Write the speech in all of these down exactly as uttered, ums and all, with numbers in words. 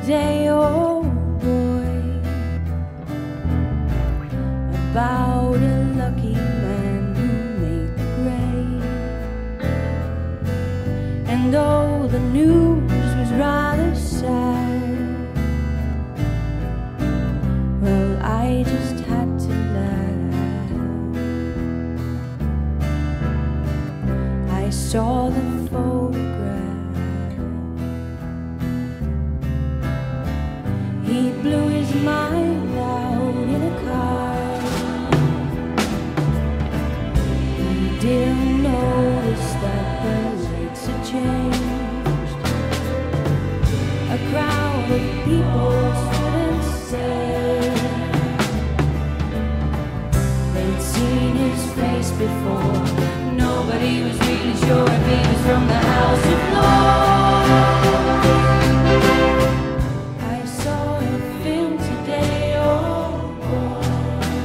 today, oh boy, about a lucky man who made the grade. And though the news was rather sad, well, I just had to laugh. I saw the photograph. He blew his mind out in a car. He didn't notice that the lights had changed. A crowd of people stood and stared. They'd seen his face before. Nobody was really sure if he was from the House of Lords. I saw a film today, oh boy.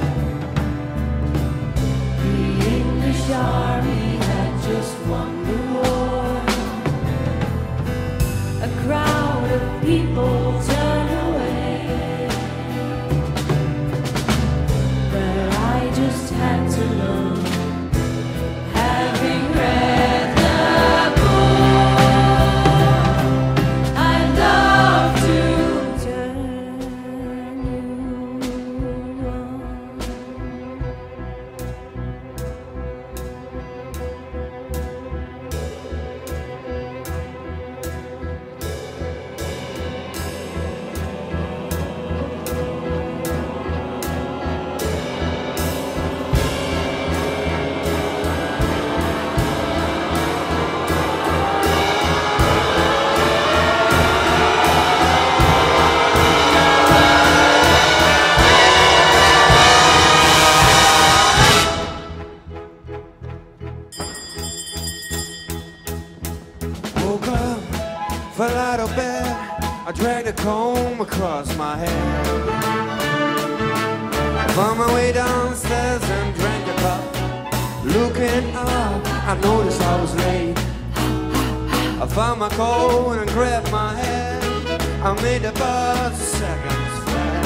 The English army had just won the war. A crowd of people turned away, but I just had to look. Having read the book, I'd love to turn you on. Woke up, fell out of bed. I dragged a comb across my head. I found my way downstairs and drank a cup. Looking up, I noticed I was late. I found my coat and grabbed my head. I made the bus seconds flat.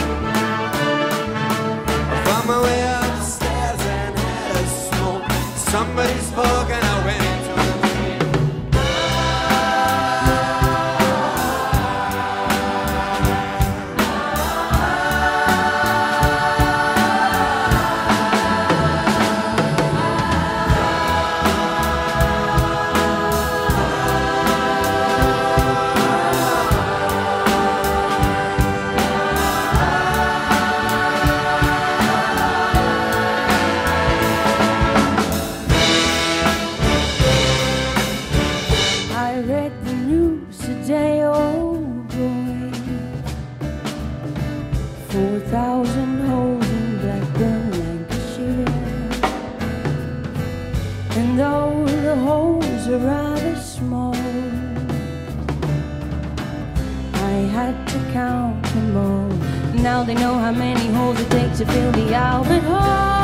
I found my way upstairs and had a smoke. Somebody spoke and I went into the street. Rather small, I had to count them all. Now they know how many holes it takes to fill the Albert Hall.